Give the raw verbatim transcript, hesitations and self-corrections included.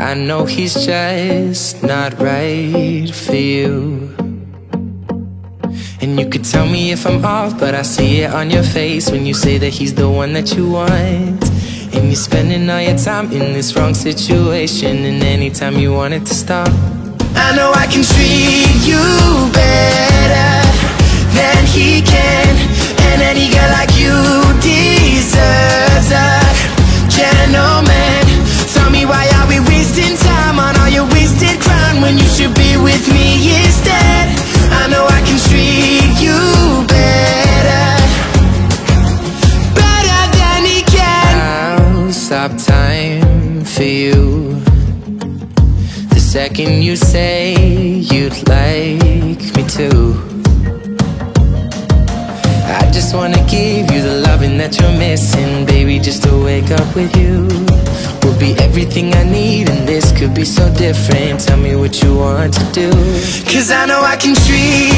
I know he's just not right for you. And you could tell me if I'm off, but I see it on your face when you say that he's the one that you want. And you're spending all your time in this wrong situation, and anytime you want it to stop. I know I can treat you better than he can, and any girl like you deserves a gentleman. Tell me, why are we wasting time on all your wasted crown when you should be with me instead? I know I can treat you better, better than he can. I'll stop time for you the second you say you'd like me to. I just wanna give you the loving that you're missing, baby, just to wake up with you will be everything I need, and this could be so different. Tell me what you want to do, 'cause I know I can treat